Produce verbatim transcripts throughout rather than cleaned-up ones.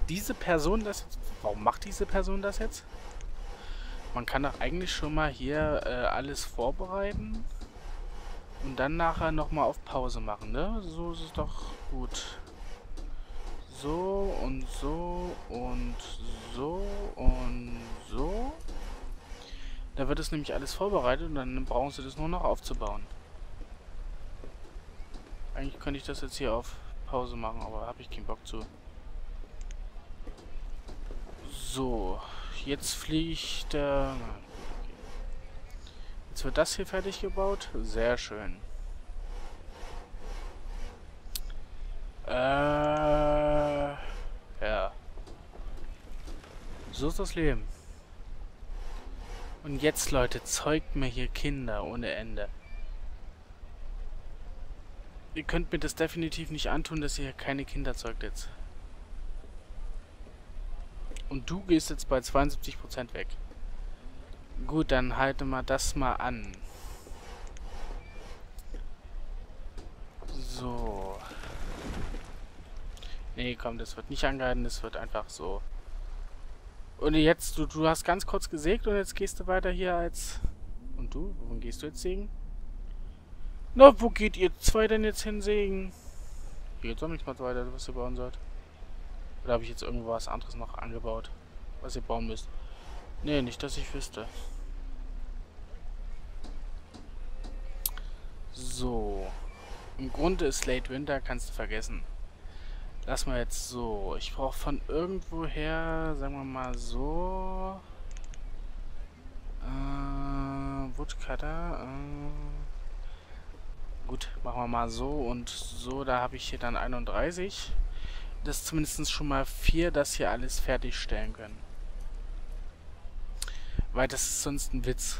diese Person das jetzt... Warum macht diese Person das jetzt? Man kann doch eigentlich schon mal hier äh, alles vorbereiten und dann nachher nochmal auf Pause machen, ne? So ist es doch gut. So und so und so und so. Da wird es nämlich alles vorbereitet und dann brauchen sie das nur noch aufzubauen. Eigentlich könnte ich das jetzt hier auf Pause machen, aber habe ich keinen Bock zu. So, jetzt fliegt der... Jetzt wird das hier fertig gebaut. Sehr schön. Äh... Ja. So ist das Leben. Und jetzt, Leute, zeugt mir hier Kinder ohne Ende. Ihr könnt mir das definitiv nicht antun, dass ihr hier keine Kinder zeugt jetzt. Und du gehst jetzt bei zweiundsiebzig Prozent weg. Gut, dann halte mal das mal an. So. Nee, komm, das wird nicht angehalten, das wird einfach so. Und jetzt, du, du hast ganz kurz gesägt und jetzt gehst du weiter hier als... Und du? Wohin gehst du jetzt sägen? Na, wo geht ihr zwei denn jetzt hin sägen? Hier geht's auch nichts mehr weiter, was ihr bauen sollt. Oder habe ich jetzt irgendwo was anderes noch angebaut, was ihr bauen müsst? Nee, nicht, dass ich wüsste. So. Im Grunde ist Late Winter, kannst du vergessen. Lass mal jetzt so. Ich brauche von irgendwoher, sagen wir mal so. Äh, Woodcutter. Äh, gut, machen wir mal so und so. Da habe ich hier dann einunddreißig. Das ist zumindest schon mal vier, dass hier alles fertigstellen können. Weil das ist sonst ein Witz.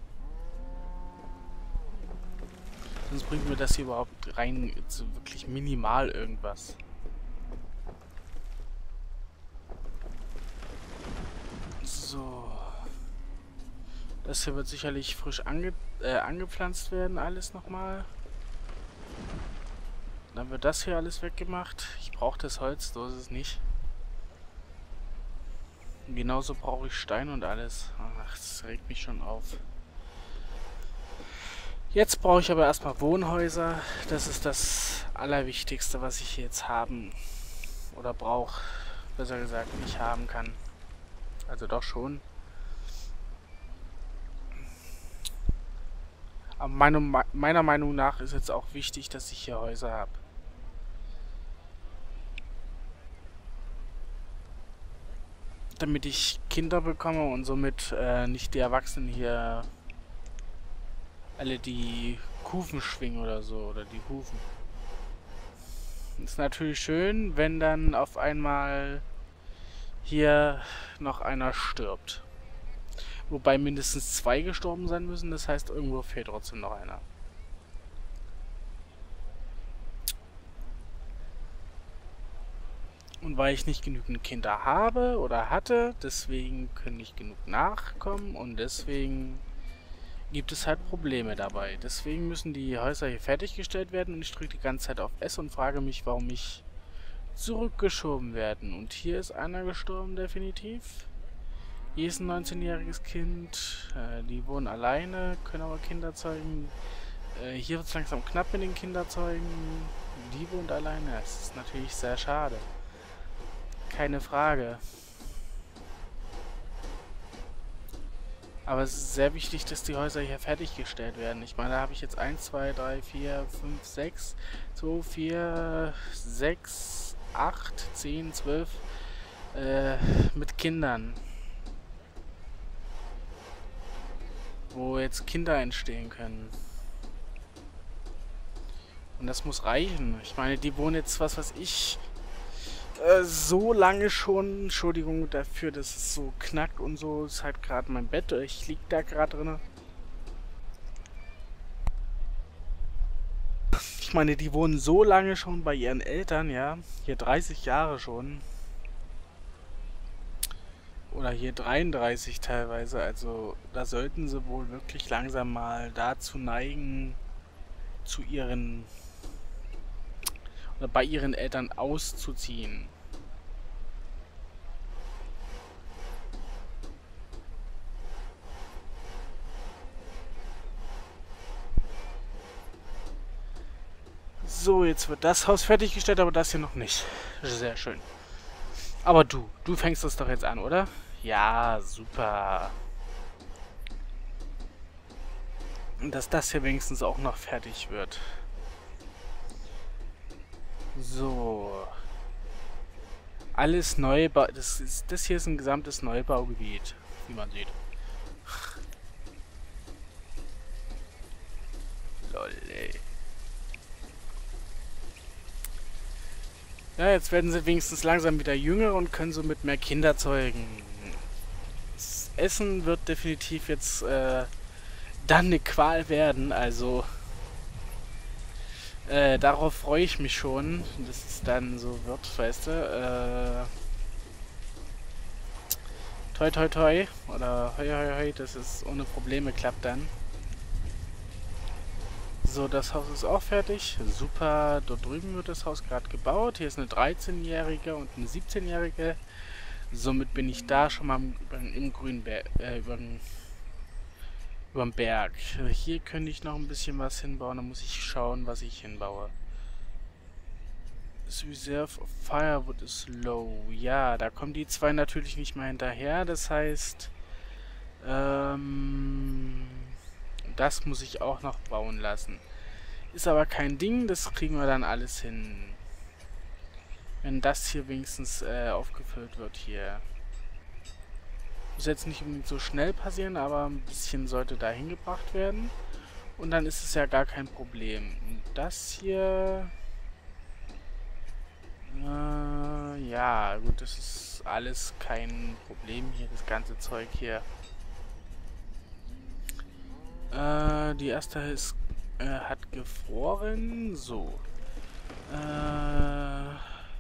Sonst bringt mir das hier überhaupt rein so wirklich minimal irgendwas. So. Das hier wird sicherlich frisch ange äh, angepflanzt werden, alles nochmal. Dann wird das hier alles weggemacht. Ich brauche das Holz, so ist es nicht. Und genauso brauche ich Stein und alles. Ach, das regt mich schon auf. Jetzt brauche ich aber erstmal Wohnhäuser. Das ist das Allerwichtigste, was ich hier jetzt haben oder brauche. Besser gesagt, nicht haben kann. Also doch schon. Aber meine, meiner Meinung nach ist jetzt auch wichtig, dass ich hier Häuser habe. Damit ich Kinder bekomme und somit äh, nicht die Erwachsenen hier alle die Kufen schwingen oder so, oder die Hufen. Ist natürlich schön, wenn dann auf einmal hier noch einer stirbt. Wobei mindestens zwei gestorben sein müssen, das heißt, irgendwo fehlt trotzdem noch einer. Und weil ich nicht genügend Kinder habe oder hatte, deswegen können nicht genug nachkommen und deswegen gibt es halt Probleme dabei. Deswegen müssen die Häuser hier fertiggestellt werden und ich drücke die ganze Zeit auf S und frage mich, warum ich zurückgeschoben werden. Und hier ist einer gestorben, definitiv. Hier ist ein neunzehnjähriges Kind. Äh, die wohnen alleine, können aber Kinder zeugen. Äh, hier wird es langsam knapp mit den Kinderzeugen. Die wohnt alleine. Das ist natürlich sehr schade. Keine Frage. Aber es ist sehr wichtig, dass die Häuser hier fertiggestellt werden. Ich meine, da habe ich jetzt eins, zwei, drei, vier, fünf, sechs, zwei, vier, sechs, acht, zehn, zwölf äh, mit Kindern. Wo jetzt Kinder entstehen können. Und das muss reichen. Ich meine, die wohnen jetzt, was weiß ich, äh, so lange schon. Entschuldigung dafür, dass es so knackt und so. Ist halt gerade mein Bett. Ich lieg da gerade drin. Ich meine, die wohnen so lange schon bei ihren Eltern, ja. Hier dreißig Jahre schon. Oder hier dreiunddreißig teilweise, also da sollten sie wohl wirklich langsam mal dazu neigen, zu ihren oder bei ihren Eltern auszuziehen. So, jetzt wird das Haus fertiggestellt, aber das hier noch nicht. Sehr schön. Aber du, du fängst das doch jetzt an, oder? Ja, super. Dass das hier wenigstens auch noch fertig wird. So. Alles Neubau. Das, ist, das hier ist ein gesamtes Neubaugebiet, wie man sieht. Lol, ey. Ja, jetzt werden sie wenigstens langsam wieder jünger und können somit mehr Kinder zeugen. Das Essen wird definitiv jetzt äh, dann eine Qual werden, also äh, darauf freue ich mich schon, dass es dann so wird, weißt du. Äh, toi toi toi oder hoi hoi hoi, dass es ohne Probleme klappt dann. So, das Haus ist auch fertig. Super, dort drüben wird das Haus gerade gebaut. Hier ist eine dreizehnjährige und eine siebzehnjährige. Somit bin ich da schon mal im, im grünen Berg, äh, über dem Berg. Hier könnte ich noch ein bisschen was hinbauen. Da muss ich schauen, was ich hinbaue. Das Reserve of Firewood ist low. Ja, da kommen die zwei natürlich nicht mehr hinterher. Das heißt, ähm... das muss ich auch noch bauen lassen. Ist aber kein Ding, das kriegen wir dann alles hin. Wenn das hier wenigstens äh, aufgefüllt wird hier. Muss jetzt nicht unbedingt so schnell passieren, aber ein bisschen sollte da hingebracht werden. Und dann ist es ja gar kein Problem. Und das hier... Äh, ja, gut, das ist alles kein Problem hier, das ganze Zeug hier. Äh, die erste ist, äh, hat gefroren. So. Äh,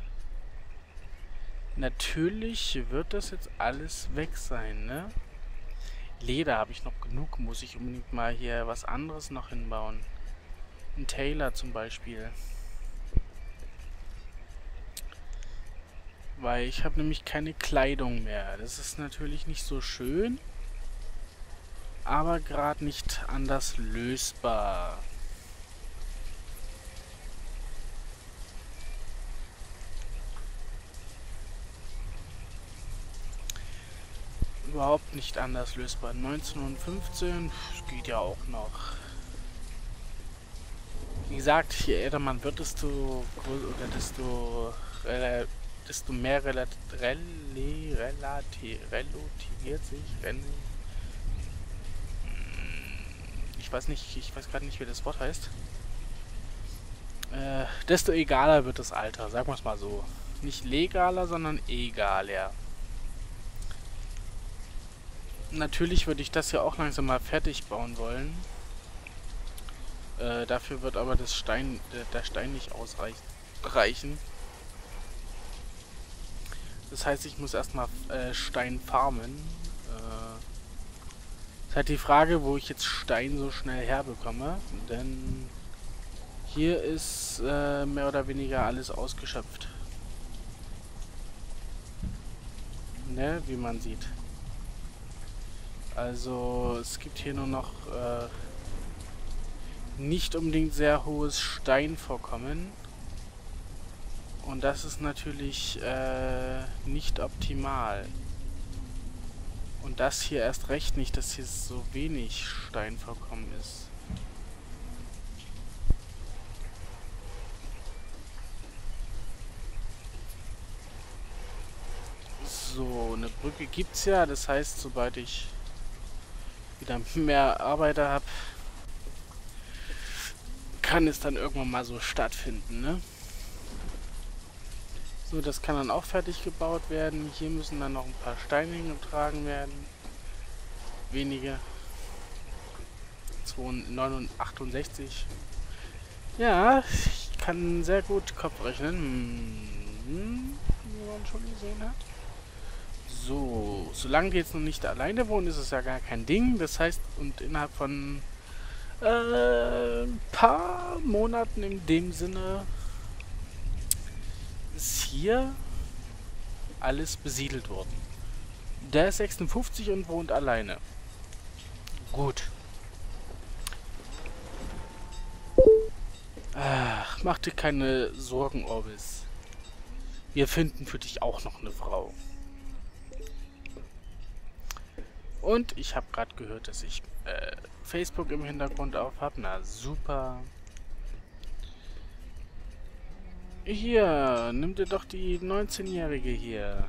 natürlich wird das jetzt alles weg sein, ne? Leder habe ich noch genug. Muss ich unbedingt mal hier was anderes noch hinbauen. Ein Tailor zum Beispiel. Weil ich habe nämlich keine Kleidung mehr. Das ist natürlich nicht so schön. Aber gerade nicht anders lösbar. Überhaupt nicht anders lösbar. neunzehnhundertfünfzehn, das geht ja auch noch. Wie gesagt, je älter man wird, desto größer oder desto, äh, desto mehr relat rel relati relativiert sich. Rel ich weiß nicht, ich weiß gerade nicht, wie das Wort heißt. Äh, desto egaler wird das Alter, sagen wir es mal so. Nicht legaler, sondern egaler. Natürlich würde ich das ja auch langsam mal fertig bauen wollen. Äh, dafür wird aber das Stein, der, der Stein nicht ausreichen. Das heißt, ich muss erstmal äh, Stein farmen. Äh, ist halt die Frage, wo ich jetzt Stein so schnell herbekomme. Denn hier ist äh, mehr oder weniger alles ausgeschöpft. Ne, wie man sieht. Also es gibt hier nur noch äh, nicht unbedingt sehr hohes Steinvorkommen. Und das ist natürlich äh, nicht optimal. Und das hier erst recht nicht, dass hier so wenig Steinvorkommen ist. So, eine Brücke gibt's ja, das heißt, sobald ich wieder mehr Arbeiter habe, kann es dann irgendwann mal so stattfinden, ne? So, das kann dann auch fertig gebaut werden. Hier müssen dann noch ein paar Steine hingetragen werden. Wenige. achtundsechzig. Ja, ich kann sehr gut Kopf rechnen. Hm, wie man schon gesehen hat. So, solange die jetzt noch nicht alleine wohnen, ist es ja gar kein Ding. Das heißt, und innerhalb von äh, ein paar Monaten in dem Sinne ist hier alles besiedelt worden. Der ist sechsundfünfzig und wohnt alleine. Gut. Ach Mach dir keine Sorgen, Orbis. Wir finden für dich auch noch eine Frau. Und ich habe gerade gehört, dass ich äh, Facebook im Hintergrund auf habe. Na super. Hier, nimm dir doch die neunzehnjährige hier.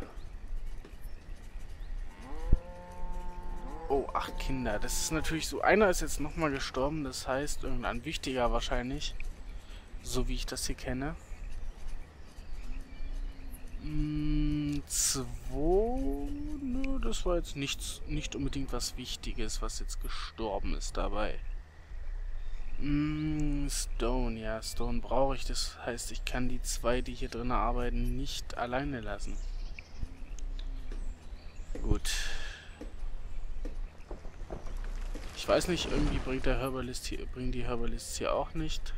Oh, acht Kinder. Das ist natürlich so. Einer ist jetzt nochmal gestorben. Das heißt, irgendein wichtiger wahrscheinlich. So wie ich das hier kenne. Hm, zwei. Nö, das war jetzt nichts, nicht unbedingt was Wichtiges, was jetzt gestorben ist dabei. Mm, Stone, ja, Stone brauche ich. Das heißt, ich kann die zwei, die hier drin arbeiten, nicht alleine lassen. Gut. Ich weiß nicht, irgendwie bringt der Herbalist hier, bringen die Herbalists hier auch nicht.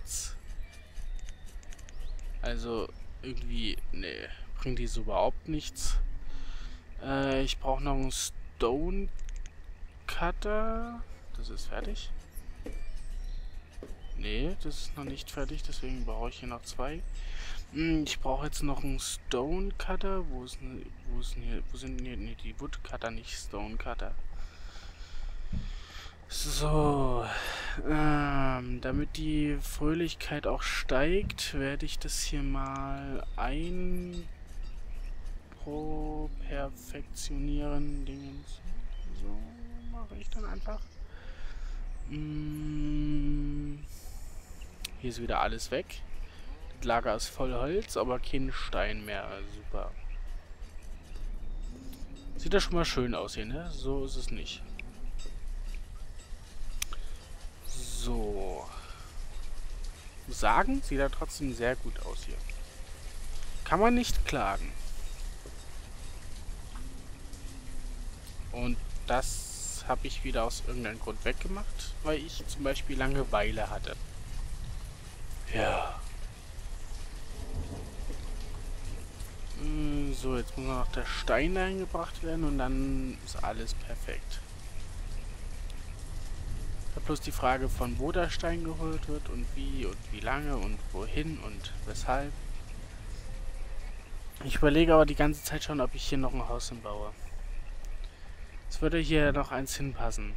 Also, irgendwie, nee, bringt die so überhaupt nichts. Äh, ich brauche noch einen Stone Cutter. Das ist fertig. Nee, das ist noch nicht fertig, deswegen brauche ich hier noch zwei. Hm, ich brauche jetzt noch einen Stone Cutter. Wo ist denn, wo ist denn hier, wo sind denn hier, nee, die Wood Cutter, nicht Stone Cutter. So, ähm, damit die Fröhlichkeit auch steigt, werde ich das hier mal ein pro perfektionieren. Dingens. So mache ich dann einfach. Hm. Hier ist wieder alles weg. Das Lager ist voll Holz, aber kein Stein mehr. Super. Sieht das schon mal schön aus hier, ne? So ist es nicht. So. Muss sagen, sieht er trotzdem sehr gut aus hier. Kann man nicht klagen. Und das habe ich wieder aus irgendeinem Grund weggemacht, weil ich zum Beispiel Langeweile hatte. Ja. So, jetzt muss noch der Stein eingebracht werden und dann ist alles perfekt. Ich habe bloß die Frage, von wo der Stein geholt wird und wie und wie lange und wohin und weshalb. Ich überlege aber die ganze Zeit schon, ob ich hier noch ein Haus hinbaue. Es würde hier noch eins hinpassen.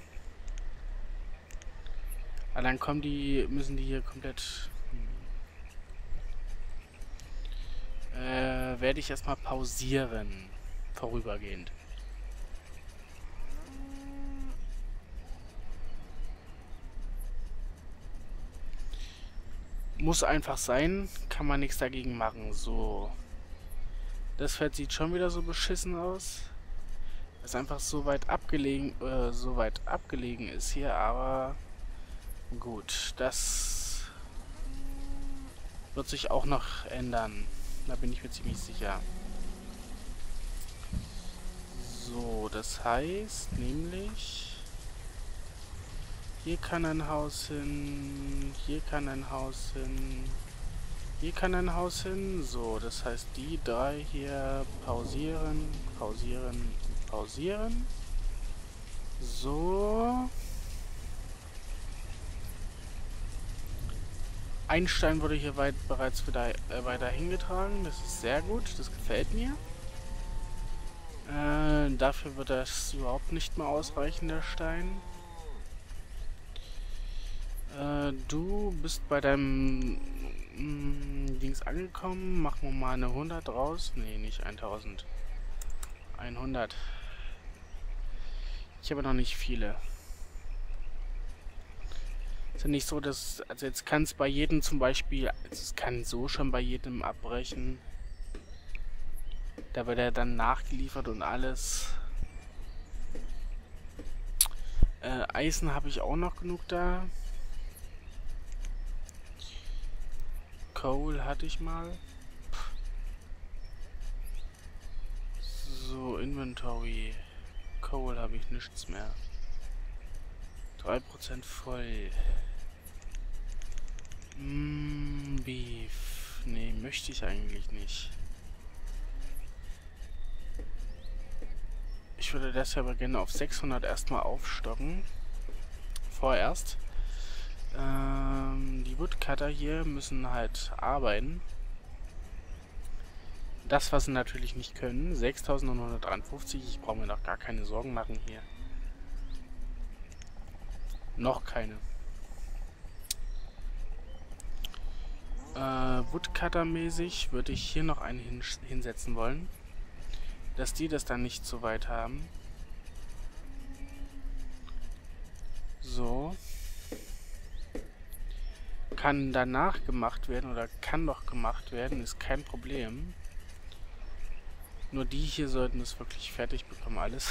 Aber dann kommen die, müssen die hier komplett... Hm, äh, werde ich erstmal pausieren. Vorübergehend. Muss einfach sein. Kann man nichts dagegen machen. So. Das Feld sieht schon wieder so beschissen aus. Das einfach so weit abgelegen, äh, so weit abgelegen ist hier, aber... Gut, das wird sich auch noch ändern. Da bin ich mir ziemlich sicher. So, das heißt nämlich... Hier kann ein Haus hin, hier kann ein Haus hin, hier kann ein Haus hin. So, das heißt, die drei hier pausieren, pausieren, pausieren. So... Ein Stein wurde hier weit, bereits wieder äh, weiter hingetragen. Das ist sehr gut. Das gefällt mir. Äh, dafür wird das überhaupt nicht mehr ausreichen, der Stein. Äh, du bist bei deinem mh, Dings angekommen. Machen wir mal eine hundert raus. Nee, nicht tausend. hundert. Ich habe noch nicht viele. Ist ja nicht so, dass, also jetzt kann es bei jedem zum Beispiel, also es kann so schon bei jedem abbrechen. Da wird er dann nachgeliefert und alles. Äh, Eisen habe ich auch noch genug da. Coal hatte ich mal. So, Inventory. Coal habe ich nichts mehr. drei Prozent voll. Mm, Beef. Nee, möchte ich eigentlich nicht. Ich würde das aber gerne auf sechshundert erstmal aufstocken. Vorerst. Ähm, die Woodcutter hier müssen halt arbeiten. Das, was sie natürlich nicht können, sechstausendneunhundertdreiundfünfzig, ich brauche mir noch gar keine Sorgen machen hier. Noch keine. Äh, Woodcutter-mäßig würde ich hier noch einen hin hinsetzen wollen. Dass die das dann nicht so weit haben. So. Kann danach gemacht werden oder kann noch gemacht werden, ist kein Problem. Nur die hier sollten es wirklich fertig bekommen, alles.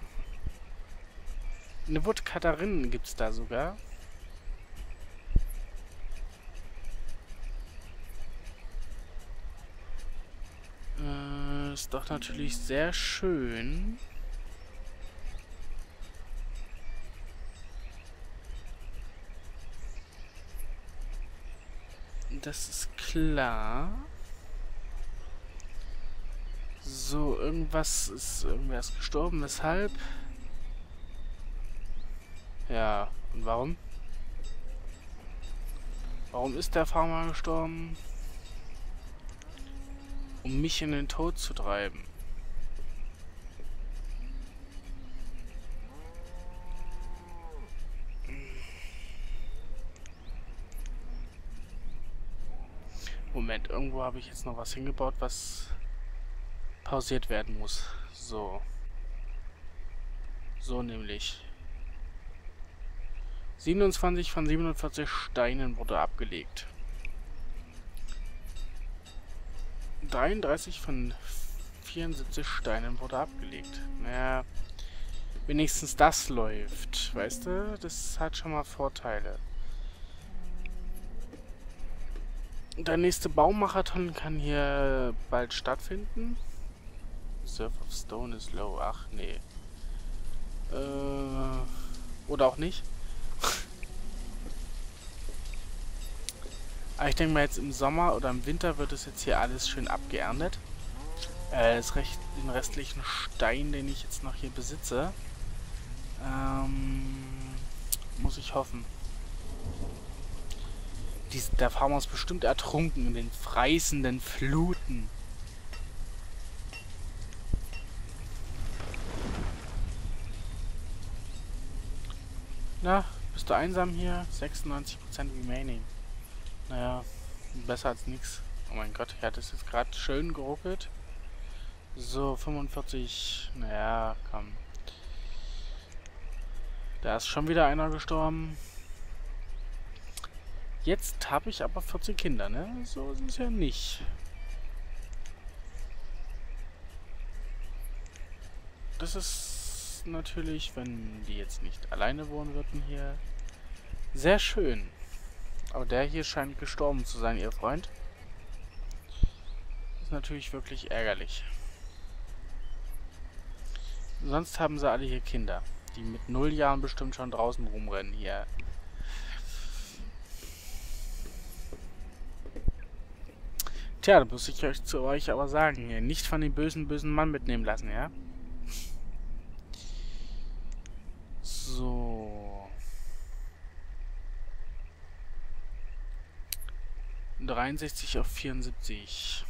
Eine Woodcutterin gibt es da sogar. Äh, ist doch natürlich sehr schön. Das ist klar. So, irgendwas ist, irgendwer ist gestorben. Weshalb? Ja, und warum? Warum ist der Farmer gestorben? Um mich in den Tod zu treiben. Moment, irgendwo habe ich jetzt noch was hingebaut, was pausiert werden muss. So. So nämlich. siebenundzwanzig von siebenundvierzig Steinen wurde abgelegt. dreiunddreißig von vierundsiebzig Steinen wurde abgelegt. Naja, wenigstens das läuft. Weißt du, das hat schon mal Vorteile. Der nächste Baumarathon kann hier bald stattfinden. Surf of Stone is low. Ach, nee. Äh, oder auch nicht. Aber ich denke mal, jetzt im Sommer oder im Winter wird es jetzt hier alles schön abgeerntet. Äh, das recht, den restlichen Stein, den ich jetzt noch hier besitze, ähm, muss ich hoffen. Dies, der Farmer ist bestimmt ertrunken in den reißenden Fluten. Na, bist du einsam hier? sechsundneunzig Prozent remaining. Naja, besser als nichts. Oh mein Gott, hier hat es jetzt gerade schön geruckelt. So, fünfundvierzig. Naja, komm. Da ist schon wieder einer gestorben. Jetzt habe ich aber vierzehn Kinder, ne? So ist es ja nicht. Das ist natürlich, wenn die jetzt nicht alleine wohnen würden hier, sehr schön. Aber der hier scheint gestorben zu sein, ihr Freund. Das ist natürlich wirklich ärgerlich. Sonst haben sie alle hier Kinder, die mit null Jahren bestimmt schon draußen rumrennen hier. Tja, da muss ich euch zu euch aber sagen, hier, nicht von dem bösen, bösen Mann mitnehmen lassen, ja? So. dreiundsechzig auf vierundsiebzig.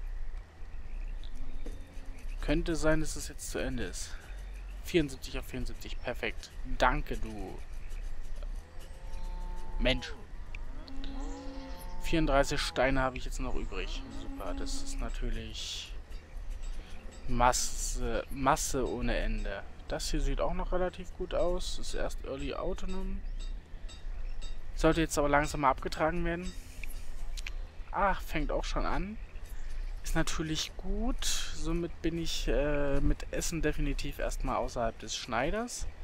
Könnte sein, dass es jetzt zu Ende ist. vierundsiebzig auf vierundsiebzig, perfekt. Danke, du Mensch. vierunddreißig Steine habe ich jetzt noch übrig. Super, das ist natürlich Masse, Masse ohne Ende. Das hier sieht auch noch relativ gut aus. Ist erst Early Autonom. Sollte jetzt aber langsam mal abgetragen werden. Ach, fängt auch schon an. Ist natürlich gut. Somit bin ich äh, mit Essen definitiv erstmal außerhalb des Schneiders.